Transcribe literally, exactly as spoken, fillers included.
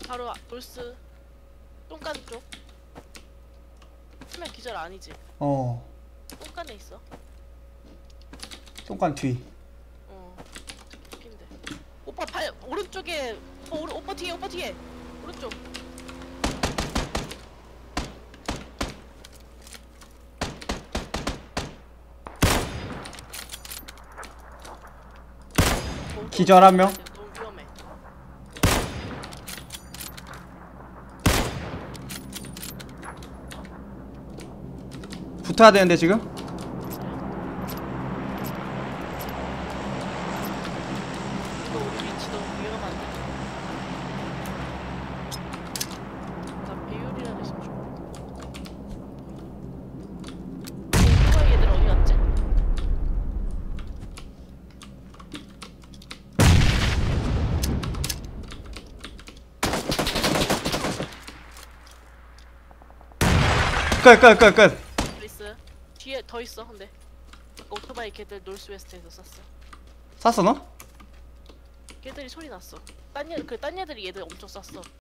바로 돌스 똥간 쪽. 수면 기절 아니지? 어 똥간에 있어. 똥간 뒤. 어. 웃긴데. 오빠 발 오른쪽에. 어, 오른 오빠 뒤에 오빠 뒤에. 오른쪽. 어, 기절 한 명. 너무 위험해. 붙어야 되는데 지금? 이거 우리 위치 너무 위험한데. 나 배율이라도 있으면 좋아. 오토바이 얘들 어디 갔지? 끝 끝 끝 끝. 나이스. 뒤에 더 있어. 근데 아까 오토바이 걔들 노스웨스트에서 쐈어. 쐈어 너? 걔들이 소리 났어. 딴 얘, 그 딴 얘들이 얘들 엄청 쐈어.